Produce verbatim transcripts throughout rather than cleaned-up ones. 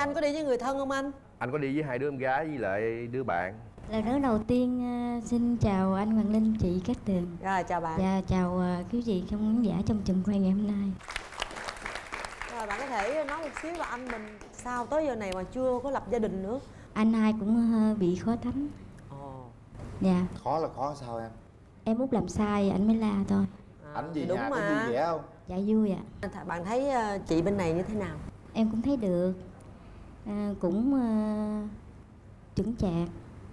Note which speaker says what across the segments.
Speaker 1: anh có đi với người thân không anh?
Speaker 2: Anh có đi với hai đứa em gái với lại đứa bạn.
Speaker 3: Lần nữa đầu tiên uh, xin chào anh Hoàng Linh, chị Cát Tường.
Speaker 1: Rồi chào bạn.
Speaker 3: Và chào uh, quý vị khán giả trong trường quay ngày hôm nay.
Speaker 1: Rồi bạn có thể nói một xíu là anh mình sao tới giờ này mà chưa có lập gia đình nữa?
Speaker 3: Anh hai cũng uh, bị khó tánh.
Speaker 1: Ồ.
Speaker 3: Dạ.
Speaker 4: Khó là khó sao em?
Speaker 3: Em út làm sai anh mới la thôi.
Speaker 1: À,
Speaker 4: Anh về
Speaker 1: đúng
Speaker 4: nhà
Speaker 1: mà.
Speaker 4: có vui vẻ không?
Speaker 3: Dạ vui ạ.
Speaker 1: À. Bạn thấy uh, chị bên này như thế nào?
Speaker 3: Em cũng thấy được, à, cũng uh, chững chạc.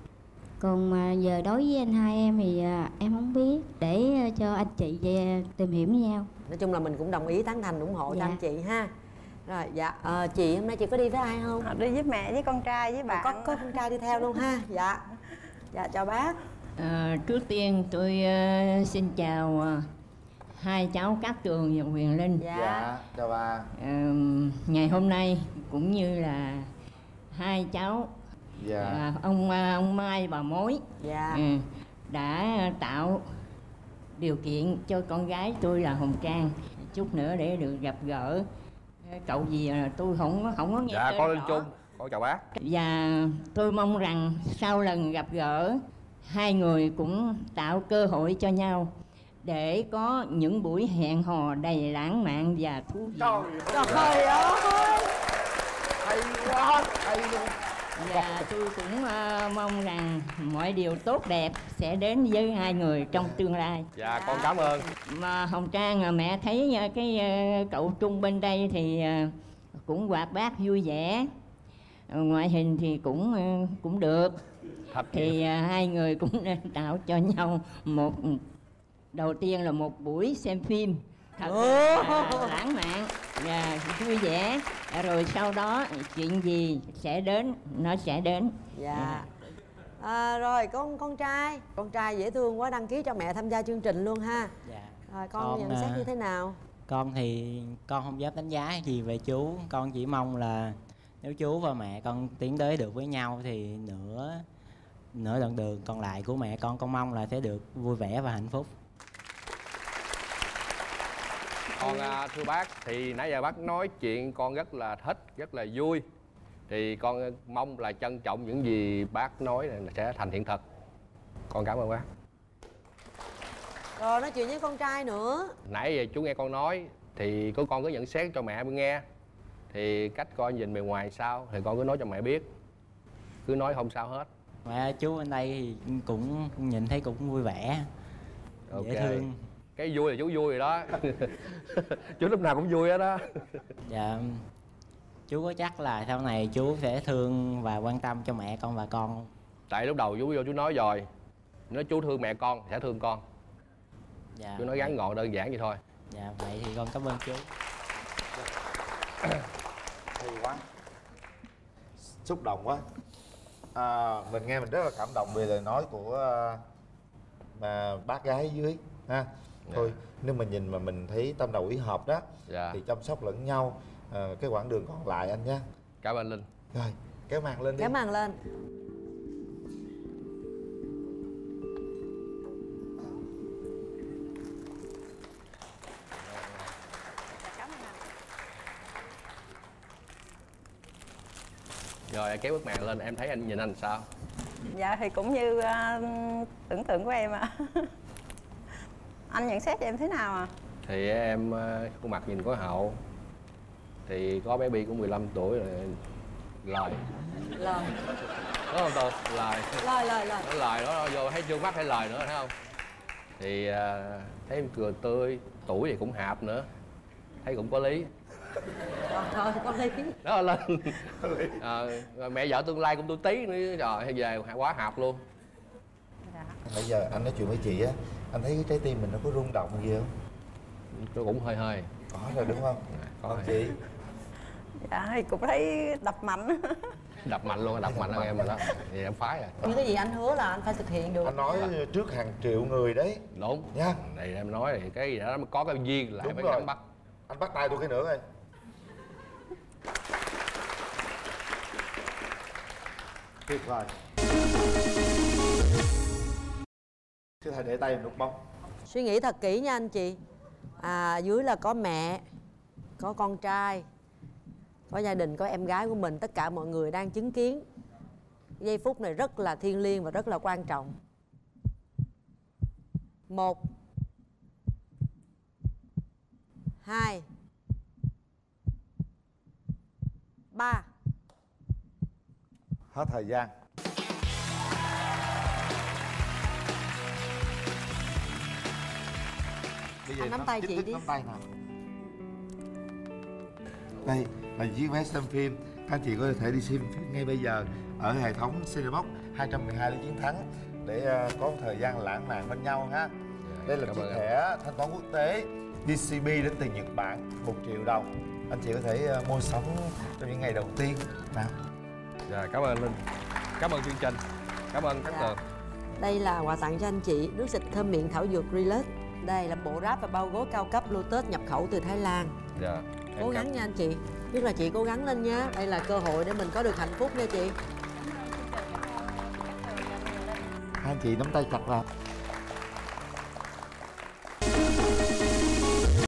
Speaker 3: Còn mà giờ đối với anh hai em thì uh, em không biết, để uh, cho anh chị về tìm hiểu với nhau.
Speaker 1: Nói chung là mình cũng đồng ý tán thành ủng hộ
Speaker 3: Dạ.
Speaker 1: cho anh chị ha. Rồi dạ, à, chị hôm nay chị có đi với ai không?
Speaker 5: À, đi với mẹ với con trai với bạn.
Speaker 1: Có có con trai đi theo luôn ha. Dạ. Dạ chào bác.
Speaker 6: À, trước tiên tôi uh, xin chào uh, hai cháu Cát Tường và Huyền Linh.
Speaker 1: Dạ.
Speaker 4: Dạ, chào bà.
Speaker 6: À, ngày hôm nay cũng như là hai cháu,
Speaker 4: Dạ.
Speaker 6: à, ông ông Mai bà Mối,
Speaker 1: Dạ.
Speaker 6: à, đã tạo điều kiện cho con gái tôi là Hồng Trang chút nữa để được gặp gỡ. Cậu gì là tôi không có không có nghe
Speaker 2: Dạ
Speaker 6: tên
Speaker 2: con Linh
Speaker 6: rõ.
Speaker 2: Trung, con chào bác.
Speaker 6: Và tôi mong rằng sau lần gặp gỡ, hai người cũng tạo cơ hội cho nhau để có những buổi hẹn hò đầy lãng mạn và thú vị.
Speaker 1: Trời ơi.
Speaker 4: Hay quá, hay luôn.
Speaker 6: Và tôi cũng uh, mong rằng mọi điều tốt đẹp sẽ đến với hai người trong tương lai.
Speaker 2: Dạ con cảm ơn.
Speaker 6: Mà Hồng Trang, à, mẹ thấy uh, cái uh, cậu Trung bên đây thì uh, cũng hoạt bát vui vẻ, uh, ngoại hình thì cũng uh, cũng được.
Speaker 2: Thật
Speaker 6: Thì uh, hai người cũng nên tạo cho nhau một, đầu tiên là một buổi xem phim thật là lãng mạn và vui vẻ, rồi sau đó chuyện gì sẽ đến nó sẽ đến.
Speaker 1: Dạ. À, rồi con con trai, con trai dễ thương quá, đăng ký cho mẹ tham gia chương trình luôn ha.
Speaker 7: Dạ.
Speaker 1: Rồi con,
Speaker 7: Con,
Speaker 1: nhận xét
Speaker 7: à,
Speaker 1: như thế nào?
Speaker 7: Con thì con không dám đánh giá gì về chú. Con chỉ mong là nếu chú và mẹ con tiến tới được với nhau thì nửa nửa đoạn đường còn lại của mẹ con con mong là sẽ được vui vẻ và hạnh phúc.
Speaker 2: Con à, thưa bác, thì nãy giờ bác nói chuyện con rất là thích, rất là vui. Thì con mong là trân trọng những gì bác nói là sẽ thành hiện thực. Con cảm ơn bác.
Speaker 1: Rồi nói chuyện với con trai nữa.
Speaker 2: Nãy giờ chú nghe con nói thì có con cứ nhận xét cho mẹ nghe. Thì cách con nhìn bề ngoài sao thì con cứ nói cho mẹ biết. Cứ nói không sao hết.
Speaker 7: Mẹ chú bên đây thì cũng nhìn thấy cũng vui vẻ,
Speaker 2: Ok.
Speaker 7: dễ thương.
Speaker 2: Cái vui là chú vui rồi đó. Chú lúc nào cũng vui hết đó.
Speaker 7: Dạ. Chú có chắc là sau này chú sẽ thương và quan tâm cho mẹ con và con không?
Speaker 2: Tại lúc đầu chú vô chú nói rồi, nếu chú thương mẹ con sẽ thương con.
Speaker 7: Dạ.
Speaker 2: Chú nói ngắn gọn đơn giản vậy thôi.
Speaker 7: Dạ, vậy thì con cảm ơn chú.
Speaker 4: Hay quá, xúc động quá. À, mình nghe mình rất là cảm động về lời nói của uh, mà bác gái dưới ha. Thôi nếu mà nhìn mà mình thấy tâm đầu ý hợp đó,
Speaker 2: Dạ.
Speaker 4: thì chăm sóc lẫn nhau à, cái quãng đường còn lại anh nhé.
Speaker 2: Cảm ơn Linh.
Speaker 4: Rồi kéo màn lên đi.
Speaker 1: Kéo màn lên.
Speaker 2: Rồi em kéo bức màn lên, em thấy anh nhìn anh sao?
Speaker 5: Dạ thì cũng như uh, tưởng tượng của em ạ. Anh nhận xét cho em thế nào à?
Speaker 2: Thì em khuôn mặt nhìn có hậu. Thì có bé Bi cũng mười lăm tuổi rồi. Lời
Speaker 1: Lời.
Speaker 2: Đúng không Tường? Lời
Speaker 1: Lời lời lời.
Speaker 2: Nó lời đó vô thấy vô mắt thấy lời nữa, thấy không? Thì uh, thấy em cười tươi, tuổi thì cũng hạp nữa. Thấy cũng có lý.
Speaker 1: Trời ơi, có lý.
Speaker 2: Đó lên. À, mẹ vợ tương lai cũng tôi tí nữa, trời về quá hạp luôn.
Speaker 5: Dạ.
Speaker 4: Bây giờ anh nói chuyện với chị á, anh thấy cái trái tim mình nó có rung động gì không?
Speaker 2: Nó cũng hơi hơi.
Speaker 4: Có rồi đúng không?
Speaker 2: Có
Speaker 4: Còn
Speaker 2: rồi.
Speaker 4: chị?
Speaker 5: Dạ thì cũng thấy đập mạnh.
Speaker 2: Đập mạnh luôn, đập mạnh hơn em rồi đó. Thì em phái rồi.
Speaker 1: Những cái gì anh hứa là anh phải thực hiện được.
Speaker 4: Anh nói trước hàng triệu người đấy.
Speaker 2: Đúng
Speaker 4: nha.
Speaker 2: Này em nói thì cái gì đó mới có cái duyên lại
Speaker 4: Đúng
Speaker 2: mới
Speaker 4: rồi.
Speaker 2: nắm bắt.
Speaker 4: Anh bắt tay tôi cái nữa coi. Tuyệt vời. Chứ thầy để tay em nút bông.
Speaker 1: Suy nghĩ thật kỹ nha anh chị. À, dưới là có mẹ, có con trai, có gia đình, có em gái của mình, tất cả mọi người đang chứng kiến. Giây phút này rất là thiêng liêng và rất là quan trọng. Một, hai, ba.
Speaker 4: Hết thời gian. Bây
Speaker 1: Anh nắm tay
Speaker 4: chính
Speaker 1: chị
Speaker 4: thức
Speaker 1: đi.
Speaker 4: nắm tay nào. Đây là chiếc vé xem phim. Các anh chị có thể đi xem phim ngay bây giờ ở hệ thống Cinebox hai trăm mười hai Lý Chiến Thắng để uh, có một thời gian lãng mạn bên nhau ha. Đây là
Speaker 2: cảm
Speaker 4: chiếc
Speaker 2: ơn
Speaker 4: thẻ thanh toán quốc tế đê xê bê đến từ Nhật Bản, một triệu đồng. Anh chị có thể uh, mua sắm trong những ngày đầu tiên nào.
Speaker 2: Dạ, cảm ơn Linh, cảm ơn chương trình, cảm ơn các
Speaker 1: Dạ.
Speaker 2: tường.
Speaker 1: Đây là quà tặng cho anh chị, nước xịt thơm miệng thảo dược Relax. Đây là bộ ráp và bao gối cao cấp Lotus nhập khẩu từ Thái Lan.
Speaker 2: Dạ, em
Speaker 1: Cố
Speaker 2: cảm-
Speaker 1: gắng nha anh chị, nhất là chị cố gắng lên nha. Đây là cơ hội để mình có được hạnh phúc nha chị.
Speaker 4: Hai anh chị nắm tay chặt vào.